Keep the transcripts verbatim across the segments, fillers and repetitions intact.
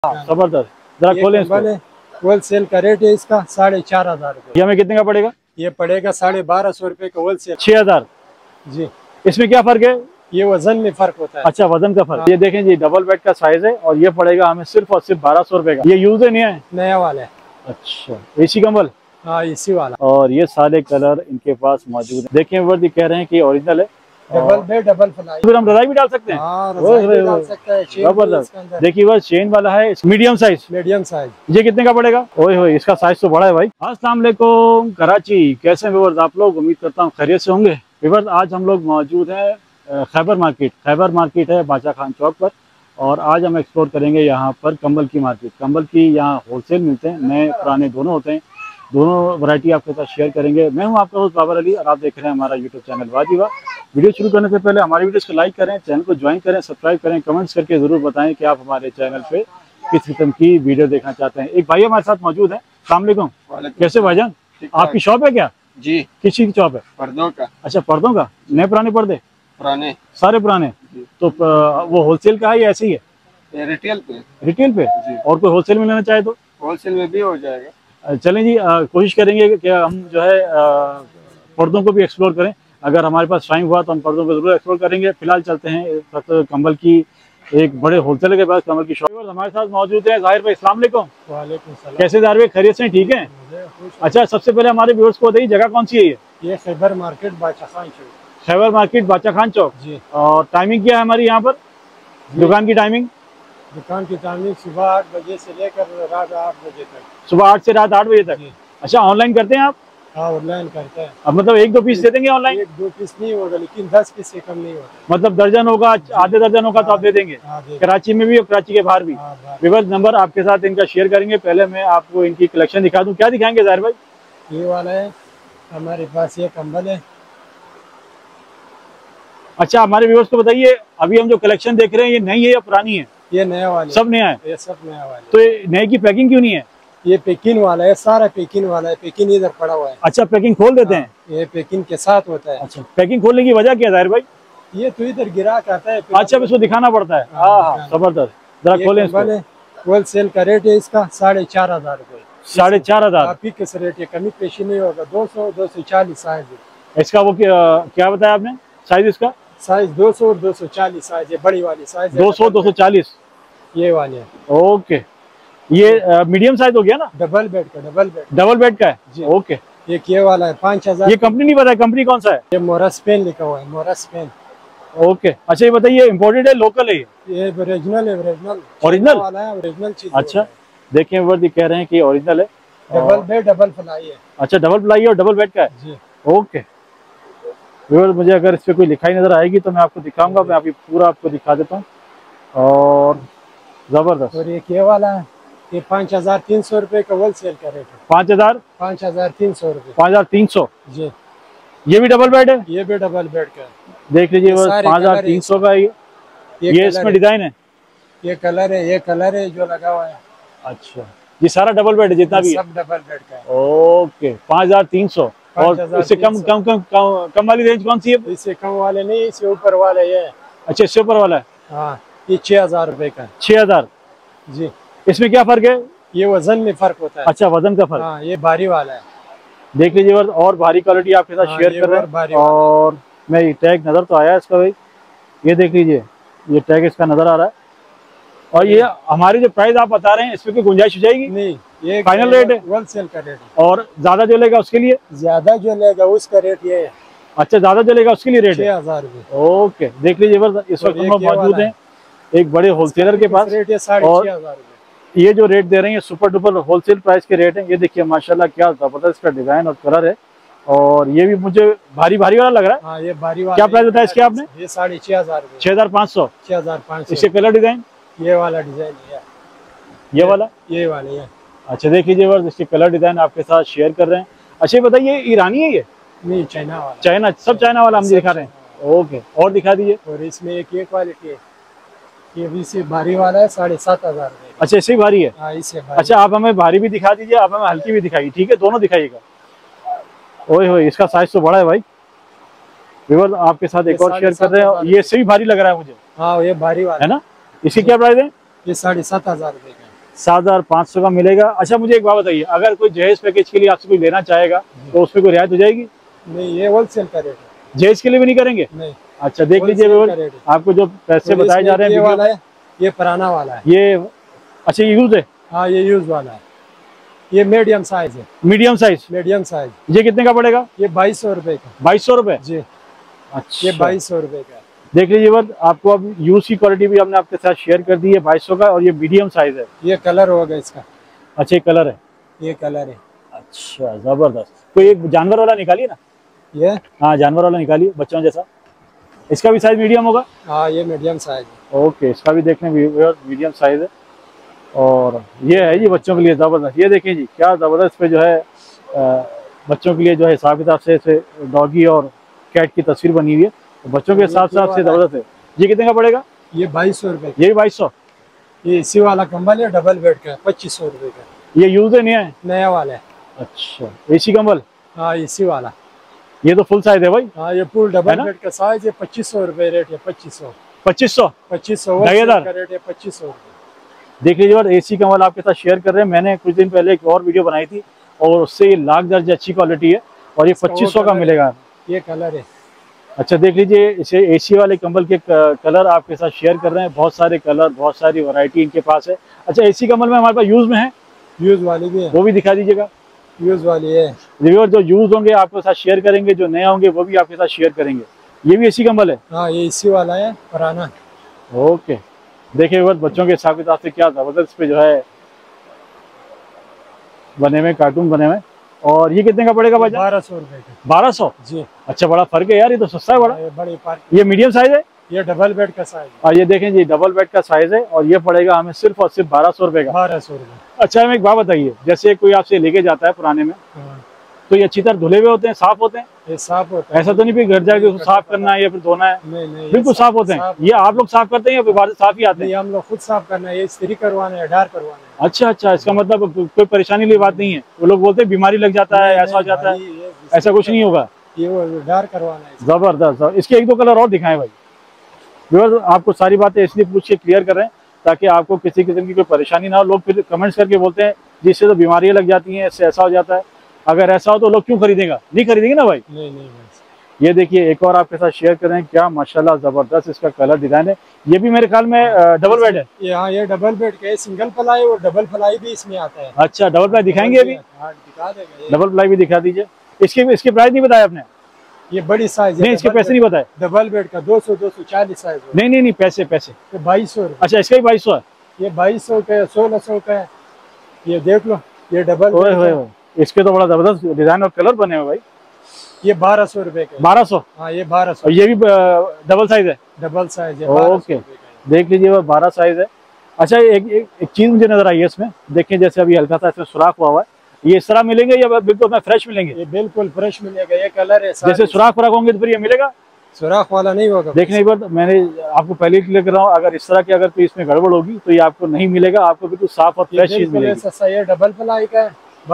जबरदस्त। जरा खोलें इसको। होलसेल का रेट है इसका साढ़े चार हजार रूपए। ये हमें कितने का पड़ेगा? ये पड़ेगा साढ़े बारह सौ रूपये का होलसेल। छह हजार जी। इसमें क्या फर्क है? ये वजन में फर्क होता है। अच्छा, वजन का फर्क। ये देखें जी, डबल बेड का साइज है और ये पड़ेगा हमें सिर्फ और सिर्फ बारह सौ रुपए का। ये यूज है नहीं है? नया वाला है। अच्छा, एसी कंबल। हाँ, एसी वाला। और ये सारे कलर इनके पास मौजूद है। देखिए वर्दी कह रहे हैं कि ओरिजिनल है। Double bed double ply. फिर हम रजाई भी डाल सकते हैं। हाँ, रजाई भी डाल सकते हैं। जबरदस्त। देखिए वो चेन वाला है, मीडियम साइज। Medium size. ये कितने का पड़ेगा? ओए होए, इसका साइज तो बड़ा है भाई। अस्सलाम वालेकुम कराची, कैसे हैं व्यूअर्स आप लोग? उम्मीद करता हूँ खैरियत से होंगे। व्यूअर्स आज हम लोग मौजूद हैं खैबर मार्केट। खैबर मार्केट है बादशाह खान चौक पर, और आज हम एक्सप्लोर करेंगे यहाँ पर कंबल की मार्केट। कंबल की यहाँ होलसेल मिलते हैं, नए पुराने दोनों होते हैं। दोनों वैरायटी आपके साथ शेयर करेंगे। मैं हूं आपका दोस्त बाबर अली और आप देख रहे हैं हमारा यूट्यूब चैनल वाजीवा। वीडियो शुरू करने से पहले हमारी वीडियोस को लाइक करें, चैनल को ज्वाइन करें, सब्सक्राइब करें, कमेंट्स करके जरूर बताएं कि आप हमारे चैनल पे किस किस्म की वीडियो देखना चाहते हैं। एक भाई हमारे साथ मौजूद है। अस्सलाम वालेकुम। कैसे भाईजान? आपकी शॉप है क्या? जी। किस चीज की शॉप है? पर्दों का। अच्छा, पर्दों का। नए पुराने पर्दे? पुराने, सारे पुराने। तो वो होलसेल का है या ऐसे ही है? रिटेल पे। रिटेल पे। और कोई होलसेल में लेना चाहे तो होलसेल में भी हो जाएगा। चलें जी, आ, कोशिश करेंगे कि हम जो है आ, पर्दों को भी एक्सप्लोर करें। अगर हमारे पास टाइम हुआ तो हम पर्दों को जरूर एक्सप्लोर करेंगे। फिलहाल चलते हैं कंबल की एक बड़े होलसेलर के पास, कंबल की शॉप। हमारे साथ मौजूद है जाहिर भाई। अस्सलाम वालेकुम। वालेकुम सलाम। कैसे जाहिर भाई, खैरियत से? ठीक है। अच्छा, सबसे पहले हमारे व्यूअर्स को बताइए जगह कौन सी है? ये ये खैबर मार्केट बादशाह खान चौक। खैबर मार्केट बादशाह खान चौक जी। और टाइमिंग क्या है हमारी यहाँ पर दुकान की? टाइमिंग दुकान की टाइमिंग सुबह आठ बजे से लेकर रात आठ बजे तक। सुबह आठ से रात आठ बजे तक। अच्छा, ऑनलाइन करते हैं आप? हाँ, ऑनलाइन करते हैं। अब मतलब एक दो पीस दे देंगे ऑनलाइन? एक दो पीस नहीं होगा, लेकिन दस पीस से कम नहीं होगा। मतलब दर्जन होगा, आधे दर्जन होगा तो आप दे देंगे? कराची में भी और कराची के बाहर भी। विवल नंबर आपके साथ इनका शेयर करेंगे। पहले मैं आपको इनकी कलेक्शन दिखा दूं। क्या दिखाएंगे जाहिर भाई? ये वाला है हमारे पास, ये कंबल है। अच्छा, हमारे व्यूअर्स को बताइए अभी हम जो कलेक्शन देख रहे हैं ये नई है या पुरानी है? ये नया वाला। सब नया है? ये सब नया वाला। तो ये नए की पैकिंग क्यों नहीं है? ये पैकिंग वाला है, सारा पैकिंग वाला है। पैकिंग इधर पड़ा हुआ है। अच्छा, पैकिंग खोल देते हैं? ये पैकिंग के साथ होता है। अच्छा, पैकिंग खोलने की वजह क्या है जाहिर भाई? ये तो इधर गिरा आता है। अच्छा, इसको दिखाना पड़ता है। हाँ, जबरदस्त। जरा खोलें इसको। होलसेल का रेट है इसका साढ़े चार हजार रूपए। साढ़े चार हजार फिक्स रेट है, कमी पेशी नहीं होगा। दो सौ दो सौ चालीस साइज है इसका। वो क्या बताया आपने साइज इसका? साइज दो सौ और दो सौ चालीस साइज है, बड़ी वाली साइज दो सौ दो सौ चालीस ये वाली है। ओके, ये मीडियम साइज हो गया ना? डबल बेड का। डबल बेड डबल बेड का है जी। ओके, एक ये वाला है पाँच हजार। ये कंपनी नहीं पता, कंपनी कौन सा है? ये मोरस पेन लिखा हुआ है, मोरस पेन। ओके, अच्छा ये बताइए इम्पोर्टेड है लोकल है? ये ओरिजिनल है। ओरिजिनल ओरिजिनल वाला है, ओरिजिनल चीज। अच्छा, देखिए वर्दी कह रहे हैं कि ओरिजिनल है। डबल बेड डबल फ्लाई है। अच्छा, डबल फ्लाई और डबल बेड का है जी। ओके, मुझे अगर इस पे कोई लिखाई नजर आएगी तो मैं आपको दिखाऊंगा। मैं अभी पूरा आपको दिखा देता हूँ। और जबरदस्त। और एक ये वाला है, ये पाँच हजार तीन सौ रूपये का होलसेल का रेट है। पाँच हजार पाँच हजार तीन सौ रूपये पाँच हजार तीन सौ जी। ये भी डबल बेड है? ये भी डबल बेड का है। देख लीजिए बस, पाँच हजार तीन सौ का। ये ये इसमें डिजाइन है। ये कलर है, ये कलर है जो लगा हुआ है। अच्छा, ये सारा डबल बेड है जितना भी सब डबल बेड का है। ओके, पाँच हजार तीन सौ। और इससे कम कम कम कम वाली रेंज कौन सी है? इससे कम वाले नहीं, इससे ऊपर वाले ये। अच्छा, इससे ऊपर वाला है। हाँ, ये छह हजार रूपये का। छह हजार जी। इसमें क्या फर्क है? ये वजन में फर्क होता है। अच्छा, वजन का फर्क। हाँ, ये भारी वाला है। देख लीजिए और भारी क्वालिटी आपके साथ शेयर कर रहे हैं। और मैं टैग नजर तो आया इसका भाई, ये देख लीजिए, ये टैग इसका नजर आ रहा है। और ये हमारी जो प्राइस आप बता रहे हैं इसमें कोई गुंजाइश हो जाएगी? नहीं, ये फाइनल रेट है, होलसेल का रेट है। और ज्यादा जो लेगा उसके लिए? ज्यादा जो लेगा उसका रेट ये है। अच्छा, ज्यादा जो लेगा उसके लिए रेट छह हजार रूपए। ओके, देख लीजिए बस, इस वक्त हम मौजूद हैं एक बड़े होलसेलर के पास। रेट है साढ़े छह हजार रूपए। ये जो रेट दे रहे हैं सुपर डुपर होलसेल प्राइस के रेट है। ये देखिए माशाल्लाह क्या जबरदस्त इसका डिजाइन और कलर है। और ये भी मुझे भारी भारी वाला लग रहा है। हाँ, ये भारी वाला। क्या प्राइस बताया इसके आपने? ये साढ़े छह हजार छह हजार पाँच सौ छह हजार पाँच सौ। इसके कलर डिजाइन? ये वाला डिजाइन है, ये वाला, ये वाले है। अच्छा, देख लीजिए बस, इसके कलर डिजाइन आपके साथ शेयर कर रहे हैं। अच्छा, ये बताइए ईरानी है? ये नहीं, चाइना वाला। चाइना, सब चाइना वाला हम दिखा रहे हैं। ओके, और दिखा दीजिए। और इसमें एक ये क्वालिटी है, ये भी से भारी वाला है, साढ़े सात हजार। अच्छा, इससे भारी है? हाँ, इससे भारी। अच्छा, आप हमें भारी भी दिखा दीजिए, आप हमें हल्की भी दिखाइए। ठीक है, दोनों दिखाइएगा। ओए होए, इसका साइज तो बड़ा है भाई। व्यूअर आपके साथ एक और शेयर कर रहे हैं, ये इससे भी भारी लग रहा है मुझे। हाँ, ये भारी वाला है ना। इसकी क्या प्राइस है? ये साढ़े सात हजार रुपए का। सात हजार पाँच सौ का मिलेगा। अच्छा मुझे एक बात बताइए, अगर कोई जहेज पैकेज के लिए आपसे कोई लेना चाहेगा तो उसमें कोई रियायत हो जाएगी? नहीं, ये होलसेल का रेट है। जहेज के लिए भी नहीं करेंगे? नहीं। अच्छा देख लीजिए होलसेल का आपको जो पैसे तो बताए जा रहे हैं ये वीडियो वाला है, ये पुराना वाला है। ये अच्छा ये यूज है? हाँ ये यूज वाला है। ये मीडियम साइज है। Medium size? Medium size. ये कितने का पड़ेगा? ये बाईस सौ रुपए का। बाईस सौ रुपए जी। अच्छा ये बाईस सौ रुपए का। देख लीजिए बस, आपको अब यूज की क्वालिटी भी हमने आपके साथ शेयर कर दी है, बाईस सौ का, और ये मीडियम साइज है। ये कलर होगा इसका। अच्छा ये कलर है? ये कलर है। अच्छा जबरदस्त। कोई एक जानवर वाला निकालिए ना। ये हाँ जानवर वाला निकालिए बच्चों जैसा। इसका भी साइज मीडियम होगा? हाँ ये मीडियम साइज है। ओके इसका भी देखने मीडियम साइज है। और ये है जी बच्चों के लिए ज़बरदस्त। ये देखें जी क्या ज़बरदस्त पे जो है आ, बच्चों के लिए जो है हिसाब किताब से इसे डॉगी और कैट की तस्वीर बनी हुई है, तो बच्चों के हिसाब से ज़बरदस्त है। ये कितने का पड़ेगा? ये बाईस सौ रुपये। ये भी बाईस सौ? ये इसी वाला कंबल है, डबल बेड का, पच्चीस सौ रुपये का। ये यूज है नहीं है? नया वाला है। अच्छा एसी कंबल? हाँ इसी वाला। ये तो फुल साइज है भाई। हाँ ये फुल डबल बेड का साइज है। पच्चीस सौ रुपये रेट है। पच्चीस सौ पच्चीस सौ पच्चीस सौ ढाई हजार का रेट है। पच्चीस सौ रुपये। देख लीजिए और एसी कंबल आपके साथ शेयर कर रहे हैं। मैंने कुछ दिन पहले एक और वीडियो बनाई थी और उससे ये लाख दर्ज अच्छी क्वालिटी है और ये पच्चीस सौ का मिलेगा। ये कलर है। अच्छा देख लीजिए, इसे एसी वाले कंबल के कलर आपके साथ शेयर कर रहे हैं। बहुत सारे कलर, बहुत सारी वैरायटी इनके पास है। अच्छा एसी कंबल में हमारे पास यूज में है? यूज वाली भी है। वो भी दिखा दीजिएगा। यूज वाली है। रिव्यूअर जो यूज होंगे आपके साथ शेयर करेंगे, जो नए होंगे वो भी आपके साथ शेयर करेंगे। ये भी एसी कंबल है? हाँ ये इसी वाला है, पुराना। ओके देखिए बच्चों के हिसाब किताब से क्या जबरदस्त पे जो है बने हुए कार्टून बने हुए। और ये कितने का पड़ेगा भाई? बारह सौ रुपए का। बारह सौ? जी। अच्छा बड़ा फर्क है यार, ये तो सस्ता है बड़ा। ये बड़ी पार्क। ये मीडियम साइज है? ये डबल बेड का साइज है। और ये देखें जी डबल बेड का साइज है और ये पड़ेगा हमें सिर्फ और सिर्फ बारह सौ रुपए का। बारह सौ रुपए। अच्छा हमें एक बात बताइए, जैसे कोई आपसे लेके जाता है पुराने में, हाँ। तो ये अच्छी तरह धुले हुए होते हैं, साफ होते हैं? ये साफ होता है। ऐसा तो नहीं भी घर जाके उसको साफ करना है या फिर धोना है? नहीं नहीं बिल्कुल साफ होते हैं। ये आप लोग साफ करते हैं या फिर बाहर से साफ ही आते हैं? हम लोग खुद साफ करना है। ये इस्त्री करवाना है, डार करवाना है। अच्छा अच्छा, इसका मतलब कोई परेशानी वाली बात नहीं है। वो लोग बोलते हैं बीमारी लग जाता है, ऐसा हो जाता है, ऐसा कुछ नहीं होगा। ये वो डार करवाना है। जबरदस्त। इसके एक दो कलर और दिखाएं भाई। व्यूअर्स आपको सारी बातें इसलिए पूछ के क्लियर कर रहे हैं ताकि आपको किसी किस्म की कोई परेशानी ना हो। लोग फिर कमेंट्स करके बोलते हैं जिससे तो बीमारियां लग जाती हैं, इससे ऐसा हो जाता है। अगर ऐसा हो तो लोग क्यों खरीदेगा? नहीं खरीदेंगे ना भाई। नहीं नहीं। ये देखिए एक और आपके साथ शेयर कर रहे हैं, क्या माशाल्लाह जबरदस्त इसका कलर डिजाइन है। ये भी मेरे ख्याल में डबल बेड है। ये हाँ ये डबल बेड का है। सिंगल प्लाई और डबल प्लाई भी इसमें आता है। अच्छा डबल प्लाई दिखाएंगे अभी? हाँ दिखा देगा। डबल प्लाई भी दिखा दीजिए। इसके इसके प्राइस नहीं बताया आपने? ये बड़ी साइज है। नहीं इसके पैसे नहीं बताए। डबल बेड का दो सौ दो सौ चालीस साइज। नहीं नहीं नहीं पैसे पैसे बाईस सौ। अच्छा इसका भी बाईस सौ है? ये बाईस सौ का है, सोलह सौ का है। ये देख लो ये डबल। ओए होए होए, इसके तो बड़ा जबरदस्त डिजाइन और कलर बने हुए भाई। ये बारह सौ रुपए का। बारह सौ? हाँ ये बारह सौ। और ये भी डबल साइज है? डबल साइज है। ओके देख लीजिए वो बारह साइज है। अच्छा एक एक, एक चीज मुझे नजर आई है इसमें, देखिए जैसे अभी हल्का सा इसमें सुराख हुआ हुआ है, ये इस तरह मिलेंगे या बिल्कुल फ्रेश मिलेंगे? ये बिल्कुल फ्रेश मिलेगा। ये कलर है। जैसे सुराख फराख होंगे तो फिर ये मिलेगा? सुराख वाला नहीं होगा। देखने एक बार मैंने आपको पहले ही क्लियर कर रहा हूँ, अगर इस तरह की अगर कोई इसमें गड़बड़ होगी तो ये आपको नहीं मिलेगा, आपको बिल्कुल साफ और फ्रेश चीज मिलेगी। ये डबल प्लाई का है।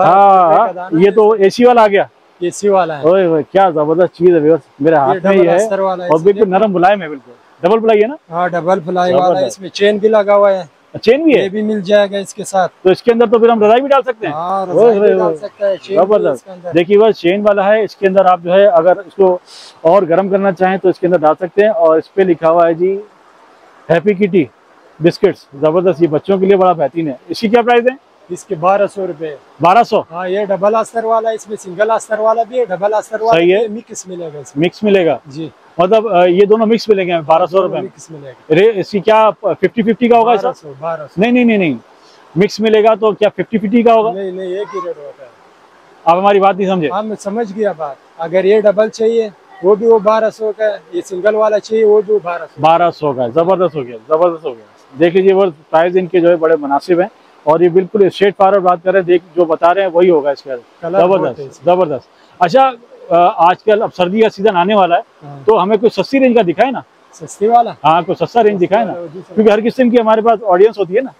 हाँ ये तो एसी वाला आ गया। एसी वाला है। ओए ओए क्या जबरदस्त चीज है व्यूअर्स, मेरे हाथ में ये है और बिल्कुल नरम मुलायम है। बिल्कुल डबल प्लाई है ना? हाँ डबल प्लाई वाला है। इसमें चेन भी लगा हुआ है। चेन भी है? ये भी मिल जाएगा इसके साथ। तो इसके अंदर तो फिर हम रजाई भी डाल सकते हैं? हाँ रजाई भी डाल सकते हैं। जबरदस्त। देखिए बस चेन वाला है, इसके अंदर आप जो है अगर इसको और गर्म करना चाहें तो इसके अंदर डाल सकते हैं। और इस पे लिखा हुआ है जी हैप्पी किटी बिस्किट्स। जबरदस्त, ये बच्चों के लिए बड़ा बेहतरीन है। इसकी क्या प्राइस है? इसके बारह सौ रुपए। बारह सौ? हाँ ये डबल अस्तर वाला है। इसमें सिंगल अस्तर वाला भी है, डबल अस्तर वाला सही है। मिक्स मिलेगा इसमें। मिक्स मिलेगा जी। मतलब ये दोनों मिक्स मिलेंगे बारह सौ रुपए में? रे इसकी क्या फिफ्टी फिफ्टी का होगा? बारह सौ। बारह सौ। नहीं नहीं नहीं नहीं मिक्स मिलेगा तो क्या फिफ्टी फिफ्टी का होगा? नहीं नहीं एक ही रेट होता है। आप हमारी बात नहीं समझे? हाँ मैं समझ गया बात। अगर ये डबल चाहिए वो भी वो बारह सौ का है, ये सिंगल वाला चाहिए वो भी बारह सौ। बारह सौ का। जबरदस्त हो गया, जबरदस्त हो गया। देख लीजिए वो प्राइस इनके जो है बड़े मुनासिब हैं और ये बिल्कुल स्ट्रेट फॉरवर्ड बात कर रहे हैं। देख जो बता रहे हैं वही होगा इसका। जबरदस्त जबरदस्त। अच्छा आजकल अब सर्दी का सीजन आने वाला है तो हमें कोई सस्ती रेंज का दिखाए ना। सस्ती वाला? हाँ कोई सस्ता रेंज दिखाए ना, क्योंकि हर किस्म की हमारे पास ऑडियंस होती है ना।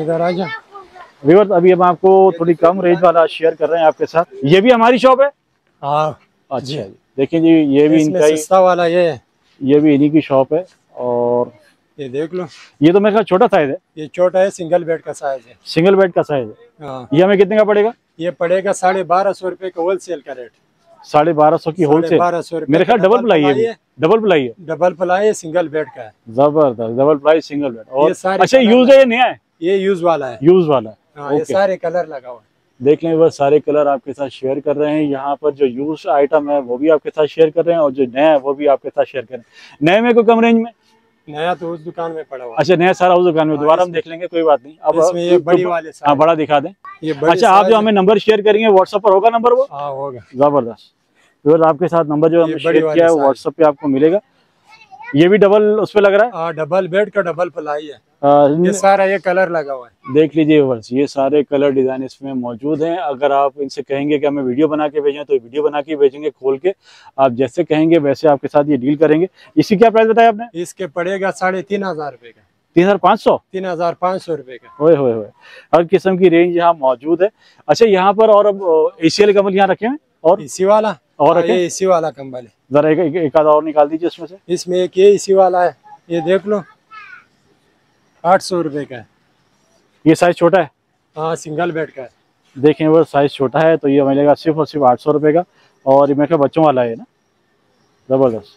व्यूअर्स अभी हम आपको थोड़ी कम रेंज वाला शेयर कर रहे हैं आपके साथ। ये भी हमारी शॉप है? हाँ। अच्छा जी देखिए जी ये भी इनका सस्ता वाला ये ये भी इन्हीं की शॉप है। और ये देख लो, ये तो मेरे ख्याल छोटा साइज है। ये छोटा है, सिंगल बेड का साइज है। सिंगल बेड का साइज है। हाँ, ये हमें कितने का पड़ेगा? ये पड़ेगा साढ़े बारह सौ रुपए का होलसेल का रेट। साढ़े बारह सौ की होलसेल? बारह सौ रुपए मेरे ख्याल डबल प्लाई है। डबल प्लाई है, डबल प्लाई है, सिंगल बेड का है। जबरदस्त, डबल प्लाई सिंगल बेड। और अच्छा, सारे यूज है ये नया है? ये यूज वाला है। यूज वाला है। हाँ, ये सारे कलर लगा हुआ है। देख लें, वह सारे कलर आपके साथ शेयर कर रहे हैं। यहाँ पर जो यूज आइटम है वो भी आपके साथ शेयर कर रहे हैं, और जो नया है वो भी आपके साथ शेयर कर रहे हैं। नए में कोई कम रेंज में? नया तो उस दुकान में पड़ा हुआ है। अच्छा, नया सारा उस दुकान में। दोबारा हम देख लेंगे, कोई बात नहीं। अब इसमें ये बड़ी वाले, हाँ, बड़ा दिखा दें। ये अच्छा, आप जो हमें नंबर शेयर करेंगे व्हाट्सएप पर होगा नंबर? वो हाँ होगा। जबरदस्त। फिर आपके साथ नंबर जो हमने शेयर किया है व्हाट्सएप पे आपको मिलेगा। ये भी डबल उस पे लग रहा है? हाँ, डबल बेड का डबल प्लाई है। आ, ये सारा ये कलर लगा हुआ है। देख लीजिए वर्ष, ये सारे कलर डिजाइन इसमें मौजूद हैं। अगर आप इनसे कहेंगे कि हमें वीडियो बना के भेजें तो वीडियो बना के भेजेंगे खोल के। आप जैसे कहेंगे वैसे आपके साथ ये डील करेंगे। इसकी क्या प्राइस बताया आपने? इसके पड़ेगा साढ़े तीन हजार रुपए का। तीन हजार पाँच सौ तीन हजार पाँच सौ रुपए का। ओए होए होए, हर किस्म की रेंज यहाँ मौजूद है। अच्छा, यहाँ पर और अब एसी वाले कंबल यहाँ रखे हैं? और इसी वाला और रखे? ये इसी वाला कंबल है। जरा एक, एक, एक आधा और निकाल दीजिए इसमें से। इसमें एक ये इसी वाला है, ये देख लो, आठ सौ रुपए का है। ये साइज छोटा है? हाँ, सिंगल बेड का है। देखें, वो साइज छोटा है तो ये मिलेगा सिर्फ और सिर्फ आठ सौ रुपये का। और ये मेरे ख्याल बच्चों वाला है ना। जबरदस्त,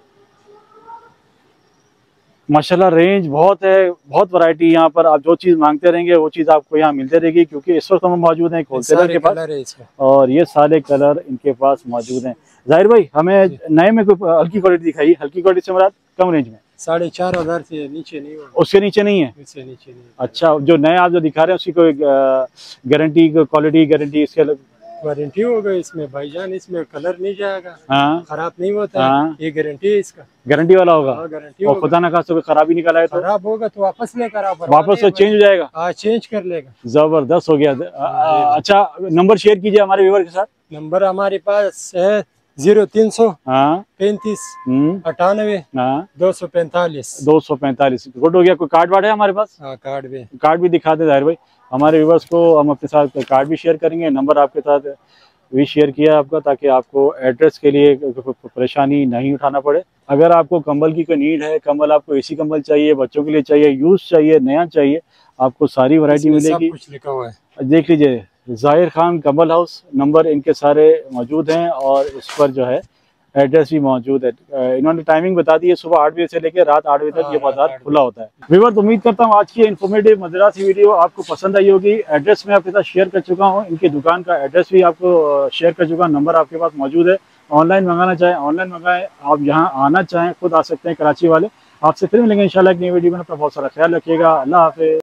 माशाल्लाह, रेंज बहुत है, बहुत वैरायटी। यहाँ पर आप जो चीज़ मांगते रहेंगे वो चीज़ आपको यहाँ मिलते रहेगी, क्योंकि इस वक्त हम मौजूद हैं होलसेलर के पास, और ये सारे कलर इनके पास मौजूद हैं। जाहिर भाई, हमें नए में कोई हल्की क्वालिटी दिखाई। हल्की क्वालिटी से मुराद कम रेंज में? साढ़े चार हजार से नीचे नहीं होगा। उसके नीचे नहीं है? उससे नीचे नहीं। अच्छा, जो नए आप जो दिखा रहे हैं उसकी कोई गारंटी, क्वालिटी गारंटी इसके वारंटी होगा इसमें भाईजान? इसमें कलर नहीं जाएगा। हाँ, खराब नहीं होता। हाँ, ये गारंटी है इसका। गारंटी वाला होगा। हाँ, गारंटी और खुदा ना खास्ता कोई खराबी निकला है तो? खराब होगा तो वापस लेकर आप, वापस तो चेंज हो जाएगा? हाँ, चेंज कर लेगा। जबरदस्त हो गया। अच्छा, नंबर शेयर कीजिए हमारे व्यूअर के साथ। नंबर हमारे पास है जीरो तीन सौ हाँ पैंतीस अठानवे हाँ दो सौ पैंतालीस दो सौ पैंतालीस। गुड हो गया। कोई कार्ड वार्ड है हमारे पास? हाँ, कार्ड भी कार्ड भी दिखा दे जाहिर भाई हमारे व्यूअर्स को। हम अपने साथ कार्ड भी शेयर करेंगे, नंबर आपके साथ भी शेयर किया आपका, ताकि आपको एड्रेस के लिए परेशानी नहीं उठाना पड़े। अगर आपको कंबल की कोई नीड है, कंबल आपको एसी कंबल चाहिए, बच्चों के लिए चाहिए, यूज चाहिए, नया चाहिए, आपको सारी वैरायटी मिलेगी। कुछ लिखा हुआ है, देख लीजिए। जाहिर खान कंबल हाउस, नंबर इनके सारे मौजूद हैं, और इस पर जो है एड्रेस भी मौजूद है। इन्होंने टाइमिंग बता दी है, सुबह आठ बजे से लेकर रात आठ बजे तक ये बाजार खुला होता है। व्यूअर्स, उम्मीद करता हूँ आज की इन्फॉर्मेटिव मजेदार सी वीडियो आपको पसंद आई होगी। एड्रेस मैं आपके साथ शेयर कर चुका हूँ, इनकी दुकान का एड्रेस भी आपको शेयर कर चुका हूँ, नंबर आपके पास मौजूद है। ऑनलाइन मंगाना चाहें ऑनलाइन मंगाएं, आप यहाँ आना चाहें खुद आ सकते हैं, कराची वाले। आपसे फिर मिलेंगे इंशाल्लाह एक नई वीडियो में। अपना बहुत सारा ख्याल रखिएगा। अल्लाह हाफिज़।